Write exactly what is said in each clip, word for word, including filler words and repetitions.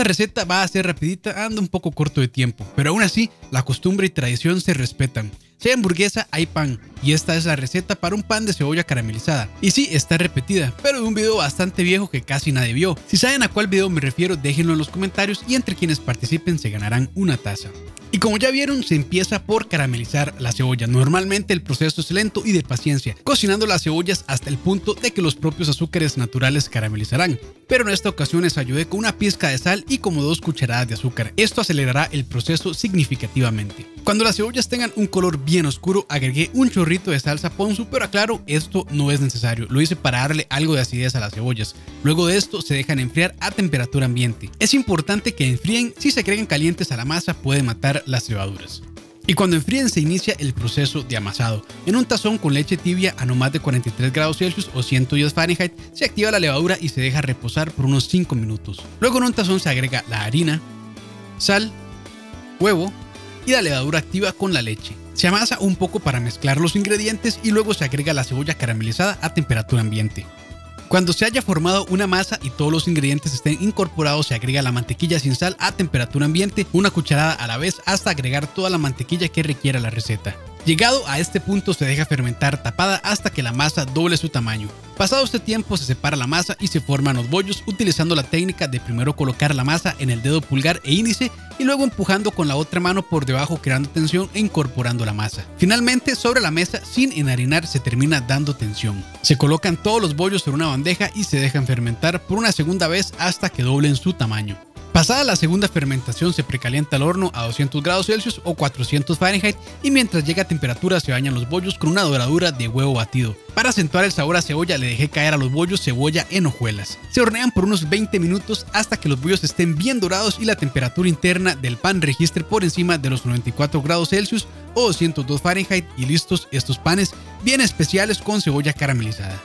Esta receta va a ser rapidita, anda un poco corto de tiempo, pero aún así la costumbre y tradición se respetan. Si hay hamburguesa, hay pan, y esta es la receta para un pan de cebolla caramelizada. Y sí, está repetida, pero de un video bastante viejo que casi nadie vio. Si saben a cuál video me refiero, déjenlo en los comentarios y entre quienes participen se ganarán una taza. Y como ya vieron, se empieza por caramelizar la cebolla. Normalmente el proceso es lento y de paciencia, cocinando las cebollas hasta el punto de que los propios azúcares naturales caramelizarán. Pero en esta ocasión les ayudé con una pizca de sal y como dos cucharadas de azúcar. Esto acelerará el proceso significativamente. Cuando las cebollas tengan un color bien oscuro, agregué un chorrito de salsa ponzu, pero aclaro, esto no es necesario. Lo hice para darle algo de acidez a las cebollas. Luego de esto se dejan enfriar a temperatura ambiente. Es importante que enfríen, si se agregan calientes a la masa puede matar las levaduras. Y cuando enfríen se inicia el proceso de amasado. En un tazón con leche tibia a no más de cuarenta y tres grados Celsius o ciento diez Fahrenheit se activa la levadura y se deja reposar por unos cinco minutos. Luego en un tazón se agrega la harina, sal, huevo y la levadura activa con la leche. Se amasa un poco para mezclar los ingredientes y luego se agrega la cebolla caramelizada a temperatura ambiente. Cuando se haya formado una masa y todos los ingredientes estén incorporados, se agrega la mantequilla sin sal a temperatura ambiente, una cucharada a la vez hasta agregar toda la mantequilla que requiera la receta. Llegado a este punto se deja fermentar tapada hasta que la masa doble su tamaño. Pasado este tiempo se separa la masa y se forman los bollos utilizando la técnica de primero colocar la masa en el dedo pulgar e índice y luego empujando con la otra mano por debajo creando tensión e incorporando la masa. Finalmente sobre la mesa sin enharinar se termina dando tensión. Se colocan todos los bollos en una bandeja y se dejan fermentar por una segunda vez hasta que doblen su tamaño. Pasada la segunda fermentación se precalienta el horno a doscientos grados Celsius o cuatrocientos Fahrenheit y mientras llega a temperatura se bañan los bollos con una doradura de huevo batido. Para acentuar el sabor a cebolla le dejé caer a los bollos cebolla en hojuelas. Se hornean por unos veinte minutos hasta que los bollos estén bien dorados y la temperatura interna del pan registre por encima de los noventa y cuatro grados Celsius o doscientos dos Fahrenheit y listos estos panes bien especiales con cebolla caramelizada.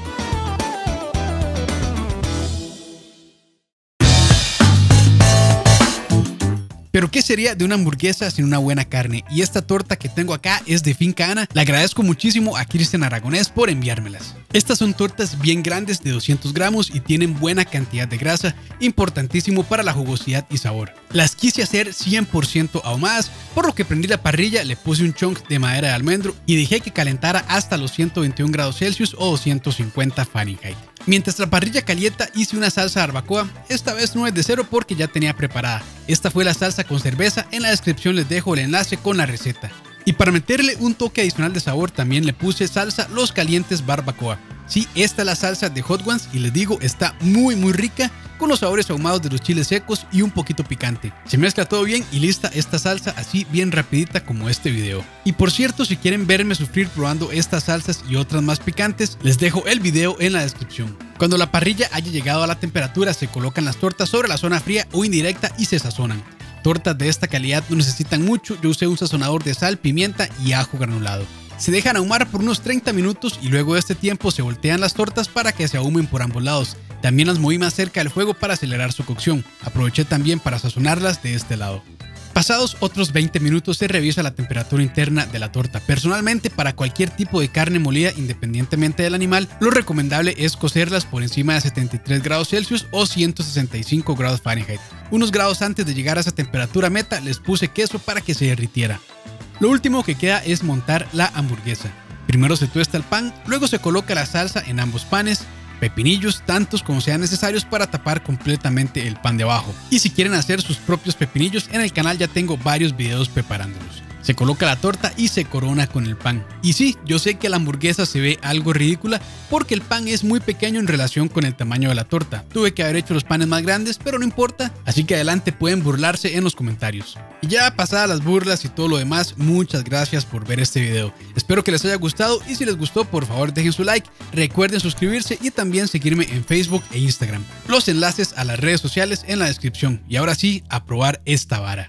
Pero ¿qué sería de una hamburguesa sin una buena carne? Y esta torta que tengo acá es de Finca Ana. Le agradezco muchísimo a Cristian Aragonés por enviármelas. Estas son tortas bien grandes de doscientos gramos y tienen buena cantidad de grasa, importantísimo para la jugosidad y sabor. Las quise hacer cien por ciento ahumadas, por lo que prendí la parrilla, le puse un chunk de madera de almendro y dejé que calentara hasta los ciento veintiún grados Celsius o doscientos cincuenta Fahrenheit. Mientras la parrilla calienta hice una salsa de barbacoa, esta vez no es de cero porque ya tenía preparada. Esta fue la salsa con cerveza, en la descripción les dejo el enlace con la receta. Y para meterle un toque adicional de sabor también le puse salsa Los Calientes Barbacoa. Sí, esta es la salsa de Hot Ones y les digo, está muy muy rica con los sabores ahumados de los chiles secos y un poquito picante. Se mezcla todo bien y lista esta salsa así bien rapidita como este video. Y por cierto, si quieren verme sufrir probando estas salsas y otras más picantes, les dejo el video en la descripción. Cuando la parrilla haya llegado a la temperatura, se colocan las tortas sobre la zona fría o indirecta y se sazonan. Tortas de esta calidad no necesitan mucho, yo usé un sazonador de sal, pimienta y ajo granulado. Se dejan ahumar por unos treinta minutos y luego de este tiempo se voltean las tortas para que se ahumen por ambos lados. También las moví más cerca del fuego para acelerar su cocción. Aproveché también para sazonarlas de este lado. Pasados otros veinte minutos se revisa la temperatura interna de la torta. Personalmente, para cualquier tipo de carne molida independientemente del animal, lo recomendable es cocerlas por encima de setenta y tres grados Celsius o ciento sesenta y cinco grados Fahrenheit. Unos grados antes de llegar a esa temperatura meta les puse queso para que se derritiera. Lo último que queda es montar la hamburguesa. Primero se tuesta el pan, luego se coloca la salsa en ambos panes, pepinillos tantos como sean necesarios para tapar completamente el pan de abajo. Y si quieren hacer sus propios pepinillos, en el canal ya tengo varios videos preparándolos. Se coloca la torta y se corona con el pan. Y sí, yo sé que la hamburguesa se ve algo ridícula porque el pan es muy pequeño en relación con el tamaño de la torta. Tuve que haber hecho los panes más grandes, pero no importa, así que adelante pueden burlarse en los comentarios. Y ya pasadas las burlas y todo lo demás, muchas gracias por ver este video. Espero que les haya gustado y si les gustó, por favor dejen su like, recuerden suscribirse y también seguirme en Facebook e Instagram. Los enlaces a las redes sociales en la descripción. Y ahora sí, a probar esta vara.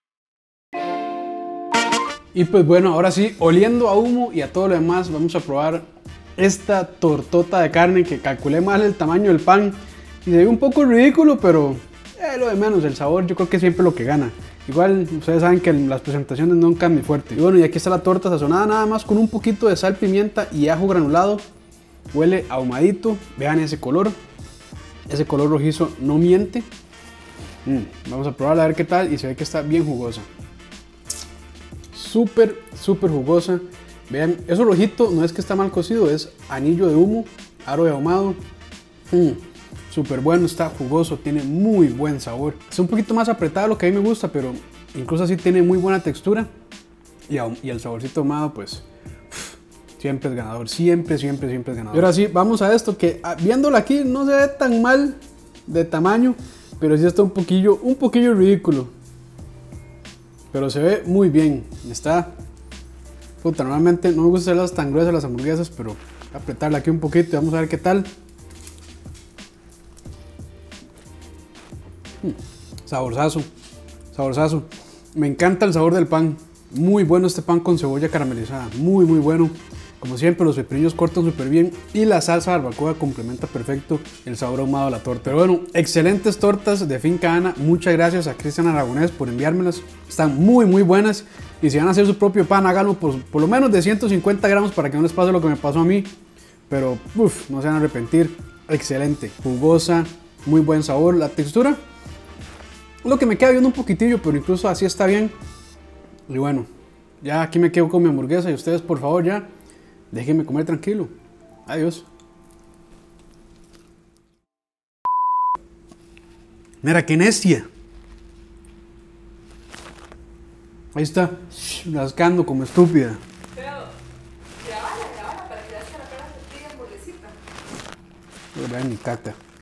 Y pues bueno, ahora sí, oliendo a humo y a todo lo demás, vamos a probar esta tortota de carne que calculé mal el tamaño del pan y se ve un poco ridículo, pero eh, lo de menos, el sabor yo creo que siempre lo que gana. Igual ustedes saben que las presentaciones nunca es muy fuerte. Y bueno, y aquí está la torta sazonada nada más con un poquito de sal, pimienta y ajo granulado. Huele ahumadito, vean ese color, ese color rojizo no miente. Mm, vamos a probarla a ver qué tal y se ve que está bien jugosa. Súper, súper jugosa. Vean, eso rojito no es que está mal cocido, es anillo de humo, aro de ahumado. Mm, súper bueno, está jugoso, tiene muy buen sabor. Es un poquito más apretado de lo que a mí me gusta, pero incluso así tiene muy buena textura. Y, y el saborcito ahumado, pues, uff, siempre es ganador, siempre, siempre, siempre es ganador. Y ahora sí, vamos a esto que viéndolo aquí no se ve tan mal de tamaño, pero sí está un poquillo, un poquillo ridículo. Pero se ve muy bien, está... Puta, normalmente no me gusta hacerlas tan gruesas las hamburguesas, pero voy a apretarla aquí un poquito y vamos a ver qué tal. Mm, saborzazo, saborzazo. Me encanta el sabor del pan. Muy bueno este pan con cebolla caramelizada, muy muy bueno. Como siempre los pepinillos cortan súper bien y la salsa barbacoa complementa perfecto el sabor ahumado de la torta. Pero bueno, excelentes tortas de Finca Ana. Muchas gracias a Cristian Aragonés por enviármelas. Están muy muy buenas y si van a hacer su propio pan háganlo por, por lo menos de ciento cincuenta gramos para que no les pase lo que me pasó a mí. Pero uff, no se van a arrepentir. Excelente, jugosa, muy buen sabor. La textura, lo que me queda viendo un poquitillo, pero incluso así está bien. Y bueno, ya aquí me quedo con mi hamburguesa y ustedes por favor ya déjenme comer tranquilo. Adiós. Mira qué necia. Ahí está, rascando como estúpida. Pero, grabala, grabala para que veas que la cara se tire hamburguesita. Vean mi caca.